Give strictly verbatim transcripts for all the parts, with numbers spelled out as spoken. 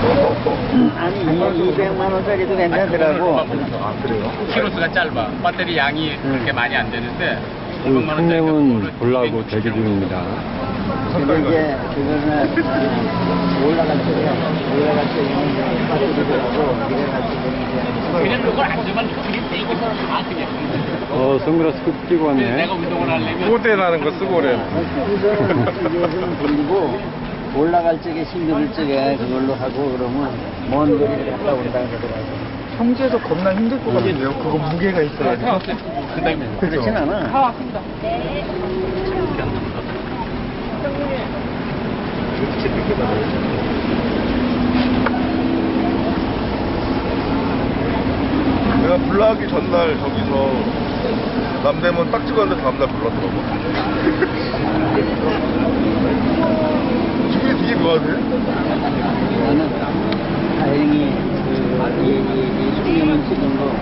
아니 이백만 원짜리도 괜찮더라고. 아, 그래요? 키로수가 짧아. 배터리 양이 그렇게 많이 안 되는데 이백만 원짜리 성능은 보려고 대기 중입니다. 근데 이제 그거는 올라갈 때요. 올라갈 때는 빠뜨리더라고. 내려갈 때는 그냥 그걸 안 주면 그게 되게 다 그냥. 어, 선글라스 꼭 끼고 왔네. 내가 운동을 하려면 꼬대 나는 거 쓰고 그래. 우선은 돌리고 올라갈 적에 힘들 적에 그걸로 하고 그러면 먼 거리를 갔다 온다 그러더라고. 형제도 겁나 힘들 것 같은데요? 그거 무게가 있어야 돼. 그다음에 그렇진 않아. 다 왔습니다. 내가 불나기 전날 저기서 남대문 딱 찍었는데 다음날 불났더라고. 기분이 되게 좋아하세요? 나는 다행히 그, 이, 이, 이 송영은 찍은 거,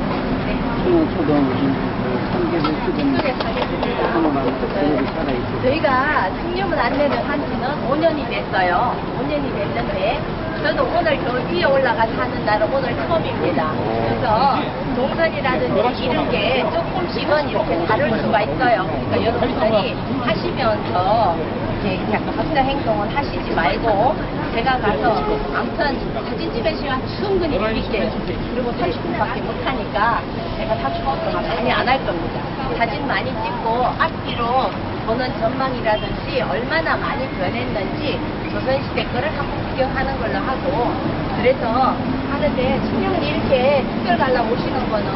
송영초동 무슨 그 삼계를 찍은 하나만 그대로 살아있어. 저희가 승려문 안내를 한 지는 오 년이 됐어요. 오 년이 됐는데 저도 오늘 저 위에 올라가서 하는 날은 오늘 처음입니다. 그래서 동선이라든지 이런 게 조금씩은 이렇게 다를 수가 있어요. 그러니까 여러분들이 하시면서 이렇게 약간 박사 행동을 하시지 말고 제가 가서 아무튼 사진 찍을 시간 충분히 드릴게요. 그리고 삼십 분밖에 못하니까 제가 삼십 분 동안 많이 안 할 겁니다. 사진 많이 찍고 앞뒤로 보는 전망이라든지 얼마나 많이 변했는지 조선시대 거를 한번 구경하는 걸로 하고 그래서 하는데 신령이 이렇게 특별 관람 오시는 거는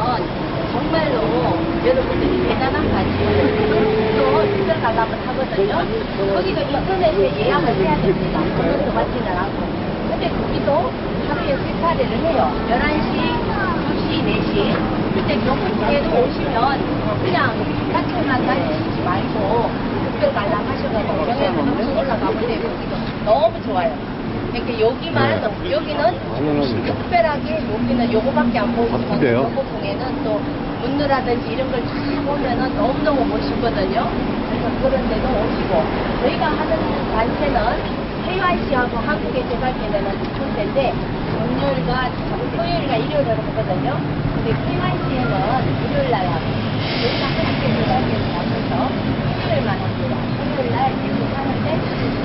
정말로 여러분들이 대단한 가지 또 특별 관람을 하거든요. 거기가 인터넷에 예약을 해야 됩니다. 그것도 맞지는 않고 근데 거기도 하루에 세 차례를 해요. 열한 시, 두 시, 네 시 그때 경북에도 오시면 그냥 자체만 다니시지 말고 특별 관람 하셔가지고 병에서 올라가면 돼요. 여기도 너무 좋아요. 이렇게 여기만 네. 여기는 특별하게 여기는 요거밖에 안 보이고 바쁘대요. 요거통에는 또 문누라든지 이런 걸 쫙 보면은 너무너무 멋있거든요. 그래서 그런 데도 오시고 저희가 하는 단체는 케이와이씨하고 한국의 재발견에는 단체인데 금요일과 토요일과 일요일을 하거든요. 근데 케이와이씨에는 일요일날 하고 저희가 한국의 재발견을 하면서 토요일만 합니다. 토요일날 계속 하는데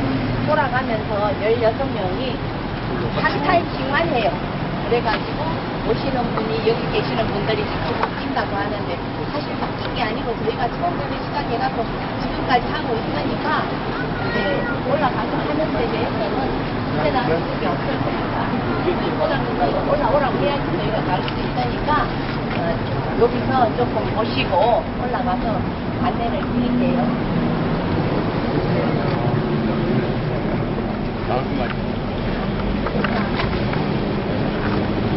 돌아가면서 열여섯 명이 한 타임씩만 해요. 그래가지고 오시는 분이 여기 계시는 분들이 자꾸 바뀐다고 하는데 사실 바뀐 게 아니고 저희가 처음부터 시작해갖고 지금까지 하고 있으니까 이제 올라가서 하는 데 대해서는 언제나 그게 없을 거니까 올라가서 올라오라고 해야지 저희가 갈 수 있으니까 어, 여기서 조금 보시고 올라가서 안내를 드릴게요. 나올 것 같아요.